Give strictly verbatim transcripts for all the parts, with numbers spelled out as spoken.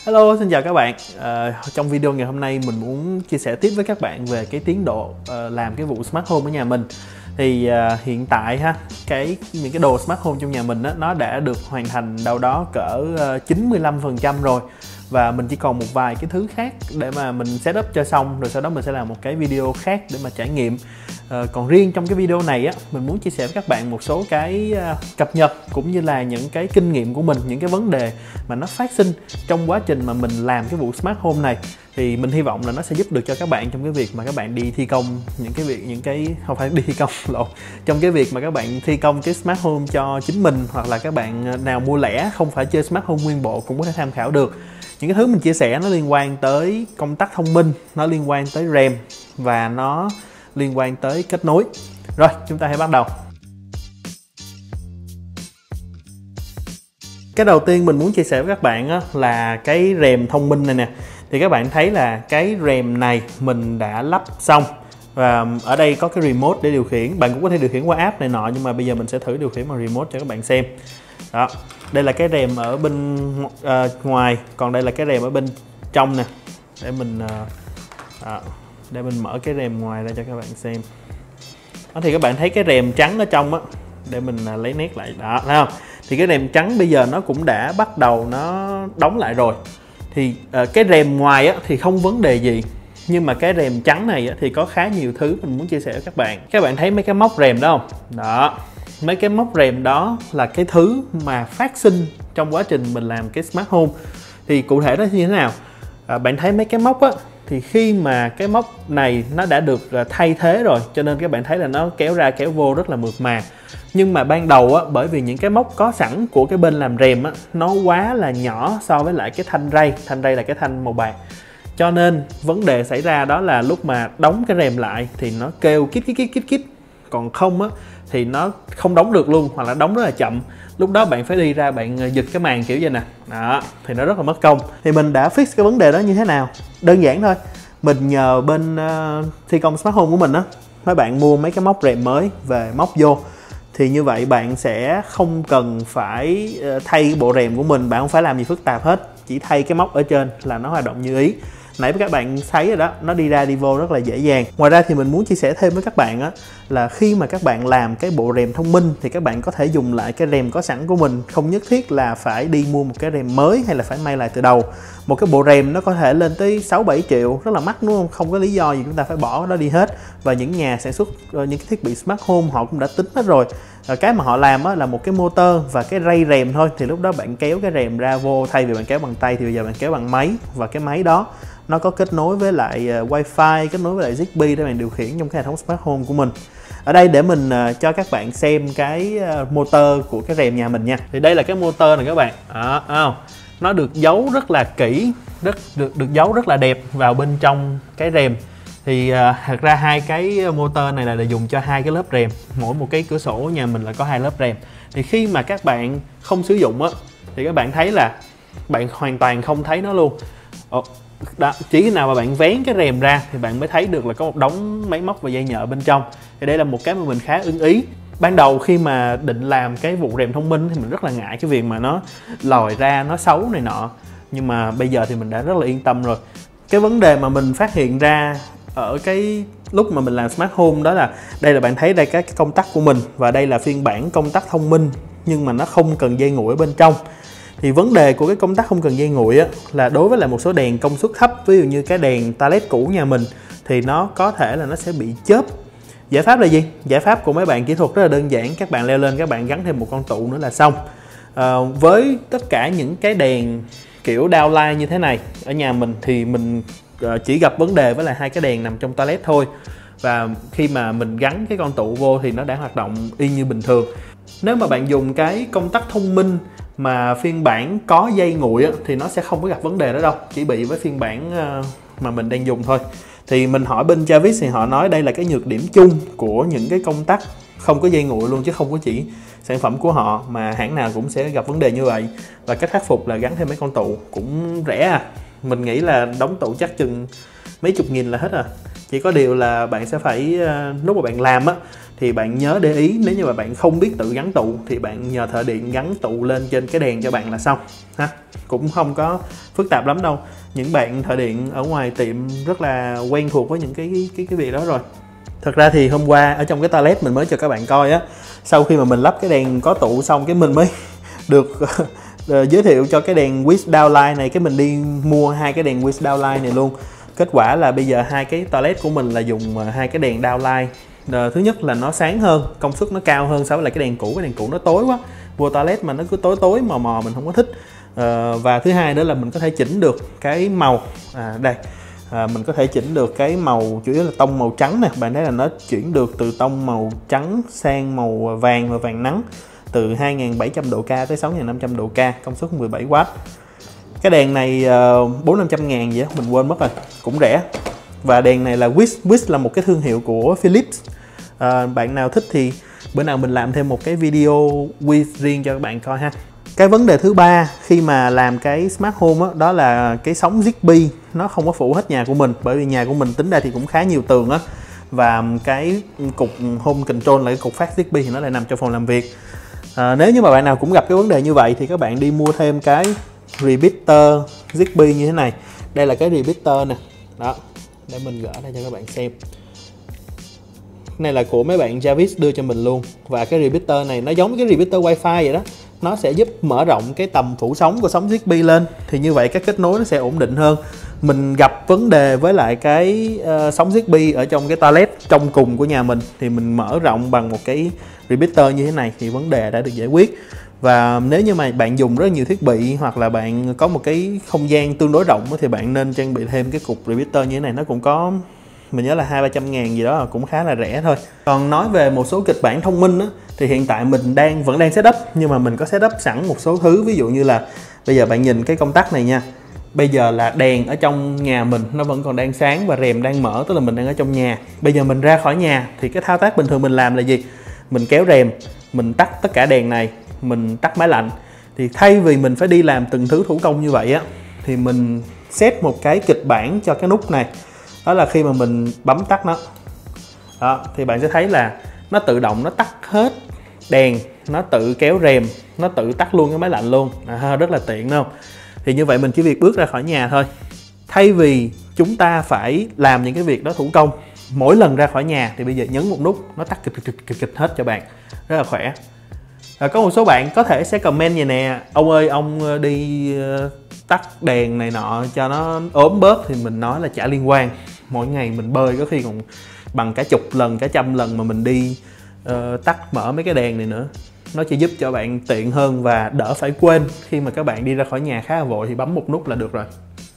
Hello, xin chào các bạn. À, trong video ngày hôm nay mình muốn chia sẻ tiếp với các bạn về cái tiến độ uh, làm cái vụ Smart Home ở nhà mình. Thì uh, hiện tại ha, cái những cái đồ Smart Home trong nhà mình á, nó đã được hoàn thành đâu đó cỡ uh, chín mươi lăm phần trăm rồi. Và mình chỉ còn một vài cái thứ khác để mà mình setup cho xong, rồi sau đó mình sẽ làm một cái video khác để mà trải nghiệm. À, còn riêng trong cái video này á, mình muốn chia sẻ với các bạn một số cái uh, cập nhật cũng như là những cái kinh nghiệm của mình, những cái vấn đề mà nó phát sinh trong quá trình mà mình làm cái vụ Smart Home này. Thì mình hy vọng là nó sẽ giúp được cho các bạn trong cái việc mà các bạn đi thi công những cái việc những cái không phải đi thi công lộn trong cái việc mà các bạn thi công cái Smart Home cho chính mình, hoặc là các bạn nào mua lẻ không phải chơi Smart Home nguyên bộ cũng có thể tham khảo được. Những cái thứ mình chia sẻ nó liên quan tới công tắc thông minh, nó liên quan tới RAM và nó liên quan tới kết nối. Rồi, chúng ta hãy bắt đầu. Cái đầu tiên mình muốn chia sẻ với các bạn á, là cái RAM thông minh này nè. Thì các bạn thấy là cái RAM này mình đã lắp xong. Và ở đây có cái remote để điều khiển. Bạn cũng có thể điều khiển qua app này nọ, nhưng mà bây giờ mình sẽ thử điều khiển bằng remote cho các bạn xem. Đó, đây là cái RAM ở bên uh, ngoài, còn đây là cái RAM ở bên trong nè. Để mình uh, uh, để mình mở cái RAM ngoài ra cho các bạn xem. Đó, thì các bạn thấy cái RAM trắng ở trong á, để mình uh, lấy nét lại đó, thấy không? Thì cái RAM trắng bây giờ nó cũng đã bắt đầu nó đóng lại rồi. Thì uh, cái RAM ngoài á thì không vấn đề gì, nhưng mà cái RAM trắng này á, thì có khá nhiều thứ mình muốn chia sẻ với các bạn. Các bạn thấy mấy cái móc RAM đó không? Đó, mấy cái móc RAM đó là cái thứ mà phát sinh trong quá trình mình làm cái Smart Home. Thì cụ thể nó như thế nào? À, bạn thấy mấy cái móc á, thì khi mà cái móc này nó đã được thay thế rồi, cho nên các bạn thấy là nó kéo ra kéo vô rất là mượt mà. Nhưng mà ban đầu á, bởi vì những cái móc có sẵn của cái bên làm RAM á, nó quá là nhỏ so với lại cái thanh ray. Thanh ray là cái thanh màu bạc. Cho nên vấn đề xảy ra đó là lúc mà đóng cái RAM lại thì nó kêu kít kít kít kít kít. Còn không á thì nó không đóng được luôn, hoặc là đóng rất là chậm. Lúc đó bạn phải đi ra bạn giật cái màn kiểu vậy nè. Đó, thì nó rất là mất công. Thì mình đã fix cái vấn đề đó như thế nào? Đơn giản thôi. Mình nhờ bên uh, thi công Smart Home của mình á, mấy bạn mua mấy cái móc RAM mới về móc vô. Thì như vậy bạn sẽ không cần phải thay cái bộ RAM của mình, bạn không phải làm gì phức tạp hết, chỉ thay cái móc ở trên là nó hoạt động như ý. Nãy các bạn thấy rồi đó, nó đi ra đi vô rất là dễ dàng. Ngoài ra thì mình muốn chia sẻ thêm với các bạn á, là khi mà các bạn làm cái bộ RAM thông minh thì các bạn có thể dùng lại cái RAM có sẵn của mình, không nhất thiết là phải đi mua một cái RAM mới hay là phải may lại từ đầu. Một cái bộ RAM nó có thể lên tới sáu bảy triệu, rất là mắc đúng không? Không có lý do gì chúng ta phải bỏ nó đi hết. Và những nhà sản xuất những cái thiết bị Smart Home họ cũng đã tính hết rồi. Cái mà họ làm á, là một cái motor và cái ray RAM thôi. Thì lúc đó bạn kéo cái RAM ra vô, thay vì bạn kéo bằng tay thì bây giờ bạn kéo bằng máy. Và cái máy đó nó có kết nối với lại Wi-Fi, kết nối với lại Zigbee để bạn điều khiển trong cái hệ thống Smart Home của mình. Ở đây để mình uh, cho các bạn xem cái uh, motor của cái RAM nhà mình nha. Thì đây là cái motor này các bạn. À, à, nó được giấu rất là kỹ, rất được được giấu rất là đẹp vào bên trong cái RAM. Thì uh, thật ra hai cái motor này là để dùng cho hai cái lớp RAM. Mỗi một cái cửa sổ nhà mình là có hai lớp RAM. Thì khi mà các bạn không sử dụng á, thì các bạn thấy là bạn hoàn toàn không thấy nó luôn. Ồ, đó, chỉ khi nào mà bạn vén cái RAM ra thì bạn mới thấy được là có một đống máy móc và dây nhợ bên trong. Thì đây là một cái mà mình khá ưng ý. Ban đầu khi mà định làm cái vụ RAM thông minh thì mình rất là ngại cái việc mà nó lòi ra, nó xấu này nọ. Nhưng mà bây giờ thì mình đã rất là yên tâm rồi. Cái vấn đề mà mình phát hiện ra ở cái lúc mà mình làm Smart Home đó là đây là bạn thấy đây cái công tắc của mình, và đây là phiên bản công tắc thông minh nhưng mà nó không cần dây nguội ở bên trong. Thì vấn đề của cái công tắc không cần dây nguội á, là đối với lại một số đèn công suất thấp, ví dụ như cái đèn toilet cũ nhà mình, thì nó có thể là nó sẽ bị chớp. Giải pháp là gì? Giải pháp của mấy bạn kỹ thuật rất là đơn giản, các bạn leo lên các bạn gắn thêm một con tụ nữa là xong. À, với tất cả những cái đèn kiểu downlight như thế này ở nhà mình thì mình chỉ gặp vấn đề với lại hai cái đèn nằm trong toilet thôi. Và khi mà mình gắn cái con tụ vô thì nó đã hoạt động y như bình thường. Nếu mà bạn dùng cái công tắc thông minh mà phiên bản có dây nguội á, thì nó sẽ không có gặp vấn đề đó đâu, chỉ bị với phiên bản mà mình đang dùng thôi. Thì mình hỏi bên Jarvis thì họ nói đây là cái nhược điểm chung của những cái công tắc không có dây nguội luôn, chứ không có chỉ sản phẩm của họ mà hãng nào cũng sẽ gặp vấn đề như vậy. Và cách khắc phục là gắn thêm mấy con tụ, cũng rẻ à. Mình nghĩ là đóng tụ chắc chừng mấy chục nghìn là hết à. Chỉ có điều là bạn sẽ phải lúc mà bạn làm á thì bạn nhớ để ý, nếu như mà bạn không biết tự gắn tụ thì bạn nhờ thợ điện gắn tụ lên trên cái đèn cho bạn là xong ha. Cũng không có phức tạp lắm đâu. Những bạn thợ điện ở ngoài tiệm rất là quen thuộc với những cái cái cái việc đó rồi. Thật ra thì hôm qua ở trong cái toilet mình mới cho các bạn coi á, sau khi mà mình lắp cái đèn có tụ xong cái mình mới được giới thiệu cho cái đèn with downlight này, cái mình đi mua hai cái đèn with downlight này luôn. Kết quả là bây giờ hai cái toilet của mình là dùng hai cái đèn downlight. Thứ nhất là nó sáng hơn, công suất nó cao hơn so với lại cái đèn cũ. Cái đèn cũ nó tối quá, vô toilet mà nó cứ tối tối mò mò mình không có thích. À, và thứ hai nữa là mình có thể chỉnh được cái màu. À, đây à, mình có thể chỉnh được cái màu, chủ yếu là tông màu trắng nè. Bạn thấy là nó chuyển được từ tông màu trắng sang màu vàng và vàng nắng, từ hai nghìn bảy trăm độ K tới sáu nghìn năm trăm độ K, công suất mười bảy oát. Cái đèn này bốn năm trăm ngàn gì đó, mình quên mất rồi, cũng rẻ. Và đèn này là Wish. Wish là một cái thương hiệu của Philips. À, bạn nào thích thì bữa nào mình làm thêm một cái video Wish riêng cho các bạn coi ha. Cái vấn đề thứ ba khi mà làm cái Smart Home đó, đó là cái sóng Zigbee nó không có phủ hết nhà của mình. Bởi vì nhà của mình tính ra thì cũng khá nhiều tường á, và cái cục Home Control là cái cục phát Zigbee thì nó lại nằm trong phòng làm việc. À, nếu như mà bạn nào cũng gặp cái vấn đề như vậy thì các bạn đi mua thêm cái repeater Zigbee như thế này. Đây là cái repeater nè, đó, để mình gỡ đây cho các bạn xem. Cái này là của mấy bạn Jarvis đưa cho mình luôn. Và cái repeater này nó giống cái repeater wifi vậy đó, nó sẽ giúp mở rộng cái tầm phủ sóng của sóng Zigbee lên, thì như vậy các kết nối nó sẽ ổn định hơn. Mình gặp vấn đề với lại cái uh, sóng Zigbee ở trong cái toilet trong cùng của nhà mình, thì mình mở rộng bằng một cái repeater như thế này thì vấn đề đã được giải quyết. Và nếu như mà bạn dùng rất nhiều thiết bị hoặc là bạn có một cái không gian tương đối rộng thì bạn nên trang bị thêm cái cục repeater như thế này. Nó cũng có, mình nhớ là hai ba trăm ngàn gì đó, cũng khá là rẻ thôi. Còn nói về một số kịch bản thông minh á, thì hiện tại mình đang vẫn đang setup, nhưng mà mình có setup sẵn một số thứ. Ví dụ như là bây giờ bạn nhìn cái công tắc này nha. Bây giờ là đèn ở trong nhà mình nó vẫn còn đang sáng và rèm đang mở, tức là mình đang ở trong nhà. Bây giờ mình ra khỏi nhà thì cái thao tác bình thường mình làm là gì? Mình kéo rèm, mình tắt tất cả đèn này, mình tắt máy lạnh. Thì thay vì mình phải đi làm từng thứ thủ công như vậy á, thì mình set một cái kịch bản cho cái nút này. Đó là khi mà mình bấm tắt nó đó, thì bạn sẽ thấy là nó tự động nó tắt hết đèn, nó tự kéo rèm, nó tự tắt luôn cái máy lạnh luôn. À, rất là tiện đúng không? Thì như vậy mình chỉ việc bước ra khỏi nhà thôi. Thay vì chúng ta phải làm những cái việc đó thủ công mỗi lần ra khỏi nhà, thì bây giờ nhấn một nút nó tắt kịch kịch kịch kịch hết cho bạn, rất là khỏe. À, có một số bạn có thể sẽ comment vậy nè: ông ơi, ông đi uh, tắt đèn này nọ cho nó ốm bớt. Thì mình nói là chả liên quan. Mỗi ngày mình bơi có khi còn bằng cả chục lần, cả trăm lần mà mình đi uh, tắt mở mấy cái đèn này nữa. Nó chỉ giúp cho bạn tiện hơn và đỡ phải quên. Khi mà các bạn đi ra khỏi nhà khá là vội thì bấm một nút là được rồi.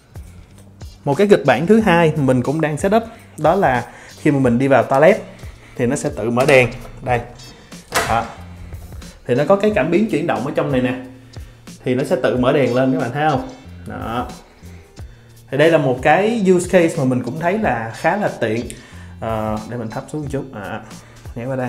Một cái kịch bản thứ hai mình cũng đang setup, đó là khi mà mình đi vào toilet thì nó sẽ tự mở đèn. Đây đó. Thì nó có cái cảm biến chuyển động ở trong này nè, thì nó sẽ tự mở đèn lên, các bạn thấy không? Đó. Thì đây là một cái use case mà mình cũng thấy là khá là tiện. À, để mình thấp xuống một chút, à, nhảy qua đây.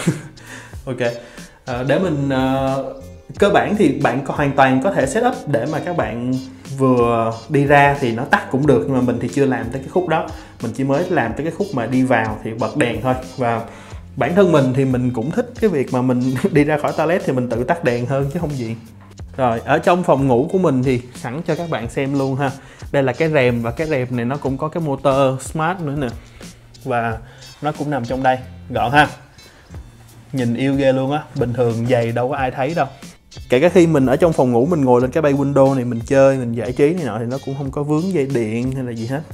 Ok. À, để mình uh, cơ bản thì bạn có hoàn toàn có thể setup để mà các bạn vừa đi ra thì nó tắt cũng được, nhưng mà mình thì chưa làm tới cái khúc đó. Mình chỉ mới làm tới cái khúc mà đi vào thì bật đèn thôi. Và bản thân mình thì mình cũng thích cái việc mà mình đi ra khỏi toilet thì mình tự tắt đèn hơn chứ không gì. Rồi, ở trong phòng ngủ của mình thì sẵn cho các bạn xem luôn ha. Đây là cái rèm, và cái rèm này nó cũng có cái motor smart nữa nè. Và nó cũng nằm trong đây, gọn ha. Nhìn yêu ghê luôn á, bình thường giày đâu có ai thấy đâu. Kể cả khi mình ở trong phòng ngủ mình ngồi lên cái bay window này mình chơi, mình giải trí này nọ thì nó cũng không có vướng dây điện hay là gì hết.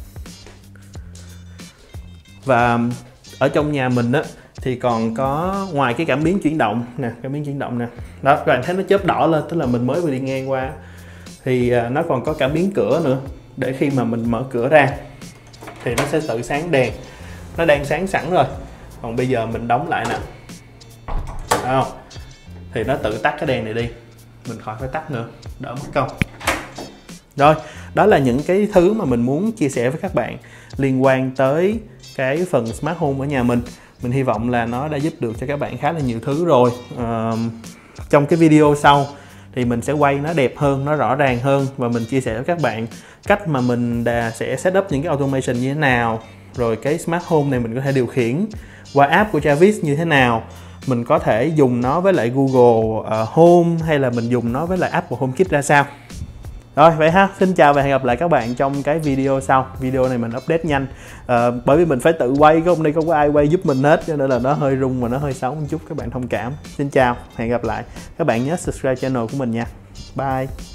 Và ở trong nhà mình á thì còn có, ngoài cái cảm biến chuyển động nè, cảm biến chuyển động nè, đó các bạn thấy nó chớp đỏ lên, tức là mình mới vừa đi ngang qua, thì nó còn có cảm biến cửa nữa, để khi mà mình mở cửa ra thì nó sẽ tự sáng đèn. Nó đang sáng sẵn rồi, còn bây giờ mình đóng lại nè, thấy không? Thì nó tự tắt cái đèn này đi, mình khỏi phải tắt nữa, đỡ mất công. Rồi, đó là những cái thứ mà mình muốn chia sẻ với các bạn liên quan tới cái phần Smart Home ở nhà mình. Mình hy vọng là nó đã giúp được cho các bạn khá là nhiều thứ rồi. À, trong cái video sau thì mình sẽ quay nó đẹp hơn, nó rõ ràng hơn, và mình chia sẻ với các bạn cách mà mình đã sẽ setup những cái automation như thế nào, rồi cái Smart Home này mình có thể điều khiển qua app của Jarvis như thế nào, mình có thể dùng nó với lại Google uh, Home hay là mình dùng nó với lại app của HomeKit ra sao. Rồi vậy ha, xin chào và hẹn gặp lại các bạn trong cái video sau. Video này mình update nhanh à, bởi vì mình phải tự quay, cái hôm nay không có ai quay giúp mình hết, cho nên là nó hơi rung và nó hơi xấu một chút, các bạn thông cảm. Xin chào, hẹn gặp lại. Các bạn nhớ subscribe channel của mình nha. Bye.